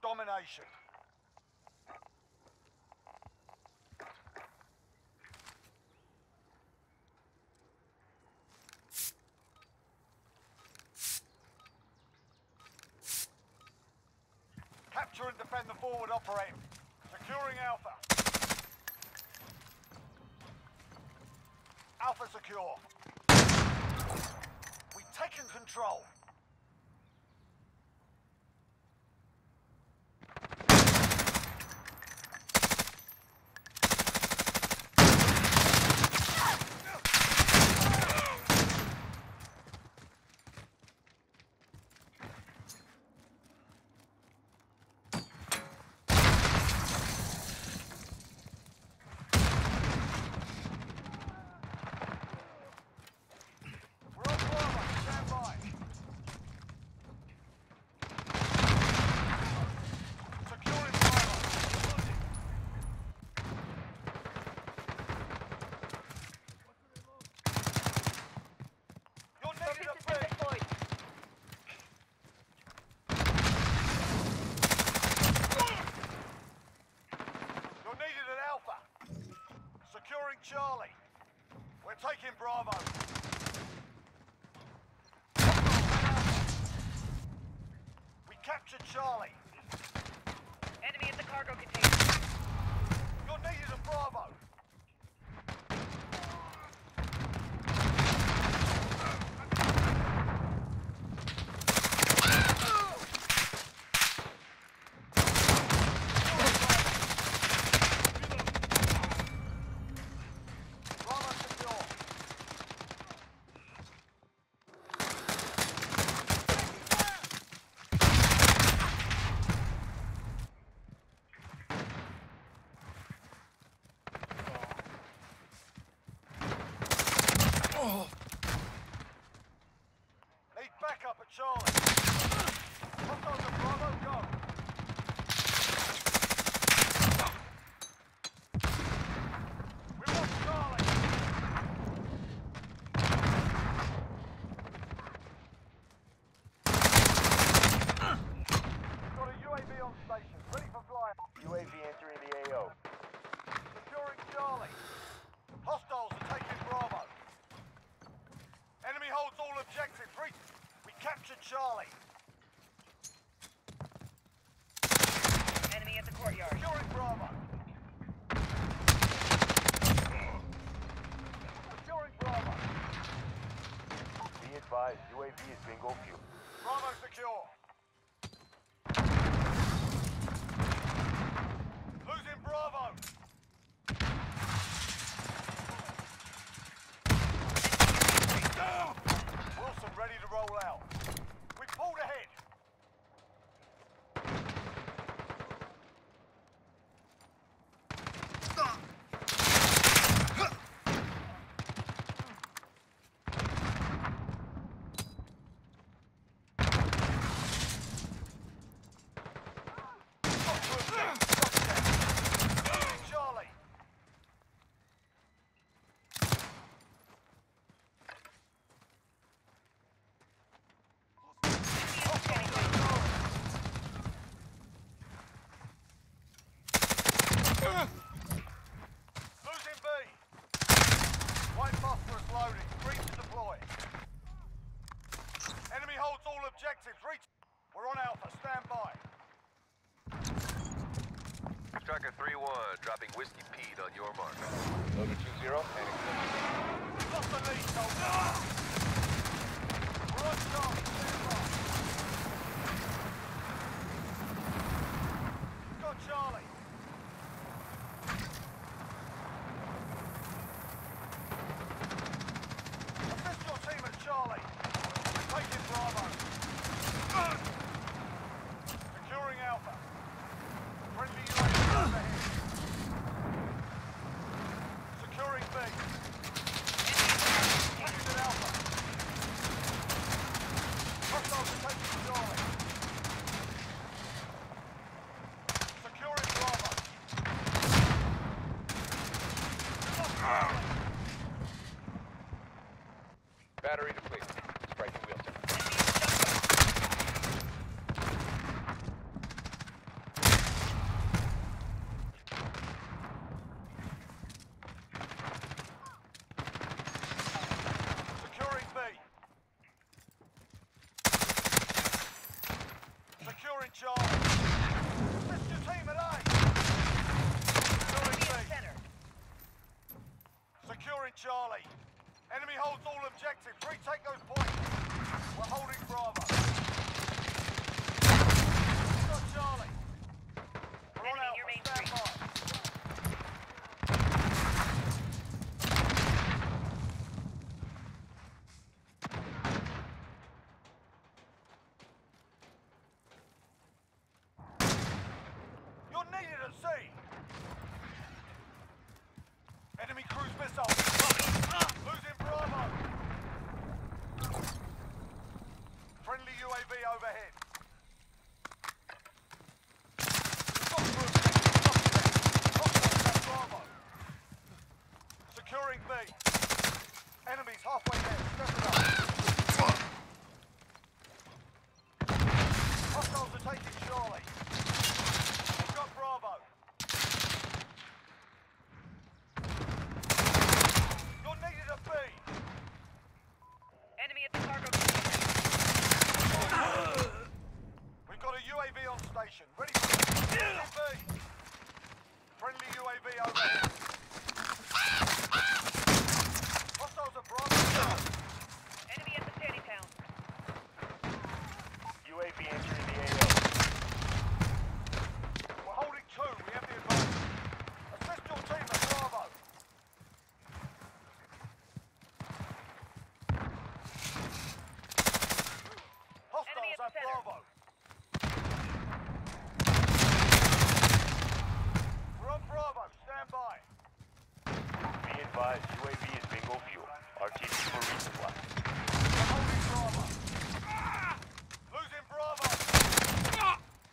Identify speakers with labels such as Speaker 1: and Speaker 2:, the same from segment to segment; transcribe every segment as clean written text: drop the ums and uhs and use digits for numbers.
Speaker 1: domination. Capture and defend the forward operator. Securing Alpha. Alpha secure. We've taken control. Charlie. We're taking Bravo. We captured Charlie.
Speaker 2: Enemy at the cargo container.
Speaker 1: You're needed at Bravo. Need backup at Charlie. Hostiles at Bravo, go. We want Charlie. Got a UAV on station, ready for flight.
Speaker 3: UAV entering the AO.
Speaker 1: Securing Charlie. Hostiles are taking Bravo. Enemy holds all objectives. We captured Charlie.
Speaker 2: Enemy at the courtyard.
Speaker 1: Securing Bravo. Securing Bravo.
Speaker 3: Be advised, UAV is bingo fuel.
Speaker 1: Bravo secure. Losing Bravo. Wilson ready to roll out. We pulled ahead. Charlie. Losing B. White phosphorus loading. Green to deploy. Enemy holds all objectives. Reach. We're on Alpha. Stand by.
Speaker 4: Striker 3-1, dropping Whiskey Pete on your mark.
Speaker 3: Loader 2-0, and
Speaker 1: Lost the lead, soldier. We're on Charlie. Stand by. Got Charlie. Assist your team at Charlie. Taking Bravo. Securing Alpha. Friendly UAV overhead. Securing B. Captured Alpha. overhead. We've got movement. Hostiles at Bravo. Securing B. Enemies halfway there. Step it up. Hostiles are taking Charlie. We've got Bravo. You're needed at B.
Speaker 2: Enemy at the cargo container.
Speaker 1: We've got a UAV on station. Ready for B. Friendly UAV overhead. Hostiles at Bravo.
Speaker 2: Enemy at the shanty town.
Speaker 3: UAV entering the AO.
Speaker 1: We're holding 2. We have the advantage. Assist your team at Bravo.
Speaker 2: Enemy
Speaker 1: Hostiles
Speaker 2: at
Speaker 1: at
Speaker 2: the center.
Speaker 1: Bravo. We're on Bravo. Stand by.
Speaker 3: Be advised, UAV is bingo fuel. RTB for resupply.
Speaker 1: We're holding Bravo. Losing Bravo.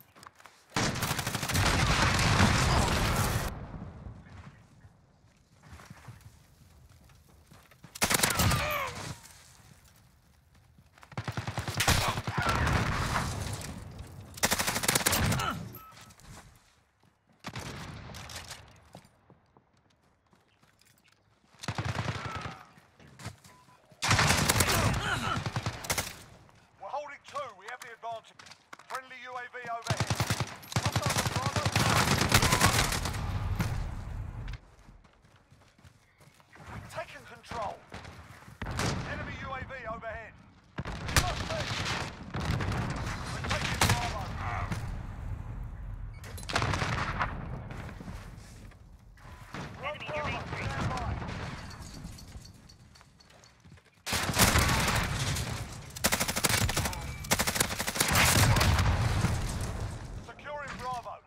Speaker 1: We're holding 2. We have the advantage. Friendly UAV overhead. Hostiles at Bravo. We've taken control. Enemy UAV overhead. Lost B. We're taking Bravo. We're on
Speaker 2: Enemy near Main
Speaker 1: Bravo.
Speaker 2: Street.
Speaker 1: Stand by. Securing Bravo.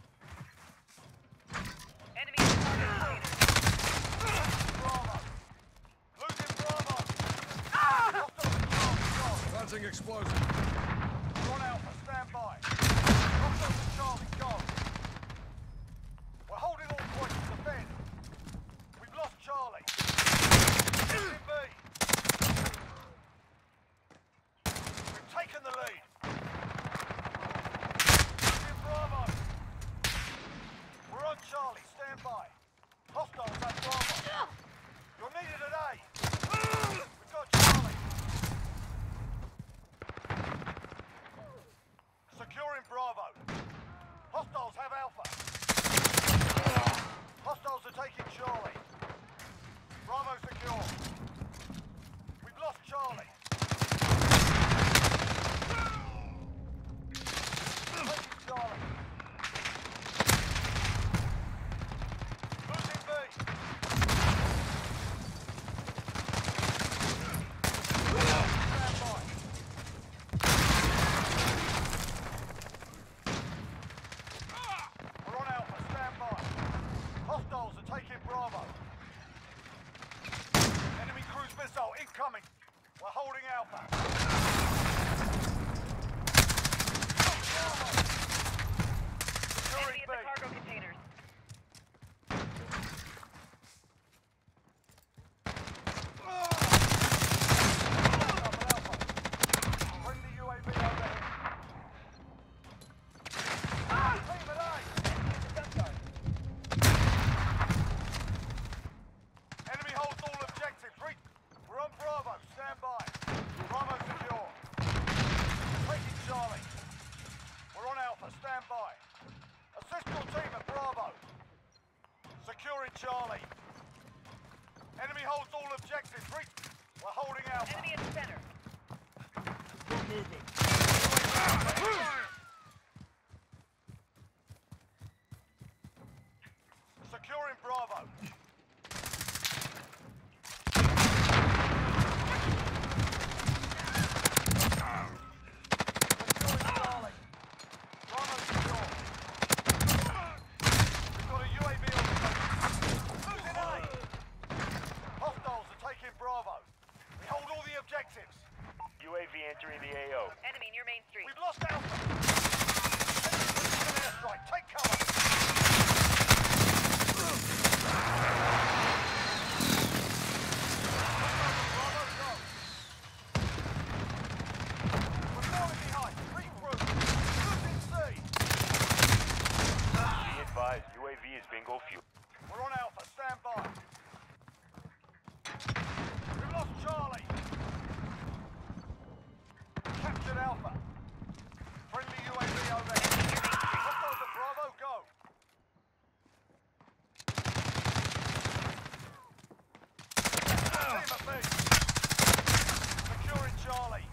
Speaker 2: Enemy at the cargo container.
Speaker 1: Bravo. Losing Bravo. Hostiles at Charlie.
Speaker 5: Planting explosive.
Speaker 1: We're on Alpha. Stand by. Hostiles at Charlie. Gone. We're holding all points to defend. We've lost Charlie. Losing B. We've taken the lead. Losing Bravo. We're on Charlie. Stand by. Hostiles at Bravo. You're needed at A. We've got Charlie. Securing Bravo. Hostiles have Alpha. Hostiles are taking Charlie. Bravo secure. We've lost Charlie. Taking Charlie. Losing B. Stand by. We're on Alpha. Stand by. Hostiles are taking Bravo. Enemy cruise missile incoming. We're holding Alpha. Bravo. Securing
Speaker 2: Enemy at
Speaker 1: B.
Speaker 2: the cargo containers.
Speaker 1: Friendly UAV overhead. Team at A. Enemy holds all objectives. We're on Bravo. Stand by. Bravo secure. Taking Charlie. We're on Alpha. Stand by. Assist your team at Bravo. Securing Charlie. Enemy holds all objectives. We're holding Alpha.
Speaker 2: Enemy at the center.
Speaker 5: Good movement.
Speaker 1: Securing Bravo. Securing Charlie. Bravo secure. We've got a UAV on station. Losing A. Hostiles are taking Bravo. We hold all the objectives.
Speaker 3: UAV entering the AO.
Speaker 2: Enemy near Main Street.
Speaker 1: We've lost Alpha. An airstrike. Take cover. Bravo, go. We're falling behind. Regroup. Losing C.
Speaker 3: Be advised, UAV is bingo fuel.
Speaker 1: We're on Alpha. Stand by. We've lost Charlie. Captured Alpha. Friendly UAV overhead. Hostiles at Bravo, go. Team at B. Securing Charlie.